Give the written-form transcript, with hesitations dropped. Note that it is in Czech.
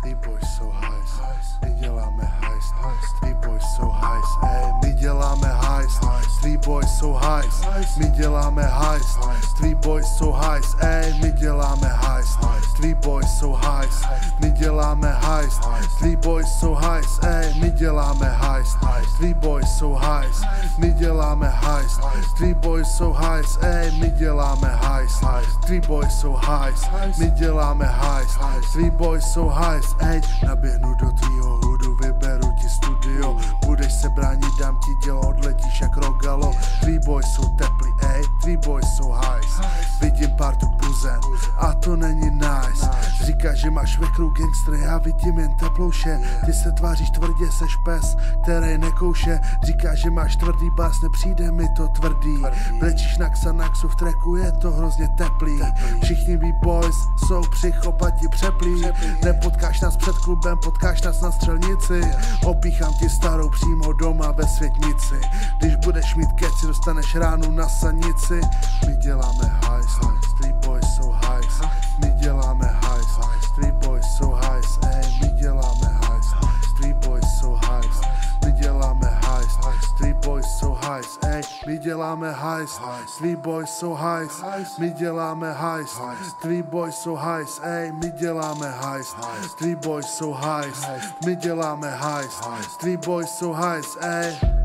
Three boys jsou hajs, my děláme hajs. Three boys jsou hajs, my děláme hajs. Three boys jsou hajs, my děláme hajs. Three boys jsou hajs, my děláme hajs. Three boys jsou hajs, my děláme hajs. Three boys jsou hajs, my děláme hajs. Three boys jsou hajs, my děláme hajs. Three boys jsou hajs, my děláme hajs. Three boys jsou hajs, my děláme hajs. Three boys jsou hajs, naběhnu do tvýho hudu, vyberu ti studio. Budeš se bránit, dám ti dělo, odletíš jak rogalo. Three boys jsou teplý, three boys jsou hajs. Vidím partu buzen a to není nice. Říkáš, že máš ve crew gangster, já vidím jen teplouše. Ty se tváříš tvrdě, seš pes, který nekouše. Říkáš, že máš tvrdý bas, nepřijde mi to tvrdý. Brečíš na Xanaxu, v tracku je to hrozně teplý. Všichni B-boys jsou psychopati přeplí. Nepotkáš nás před klubem, potkáš nás na střelnici. Opíchám ti starou přímo doma ve světnici. Když budeš mít keci, dostaneš ránu na sanici. My děláme hajs, three boys jsou hajs. My děláme hajs, three boys jsou hajs, my děláme hajs. Three boys jsou hajs, my děláme hajs. Three boys jsou hajs, my děláme hajs. Three boys jsou hajs, my děláme hajs. Three boys jsou hajs, my děláme hajs. Three boys jsou hajs, my děláme hajs. Three boys jsou hajs,